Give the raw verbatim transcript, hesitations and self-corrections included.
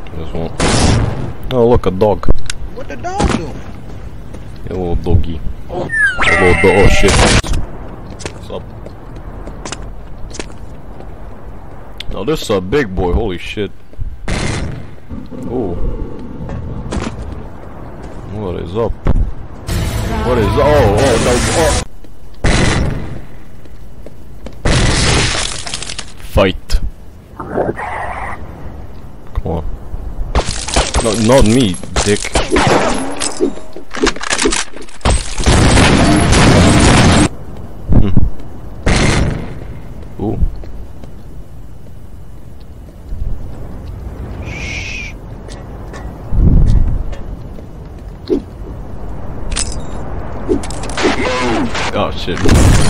This one. Oh, look, a dog. What the dog doing? A little doggy. A little dog. Oh shit. What's up? Oh, this is a big boy. Holy shit. Oh. What is up? What is? Oh, oh, no. Oh. Fight. Come on. No, not me, dick. Hmm. Ooh. Shh. Oh shit.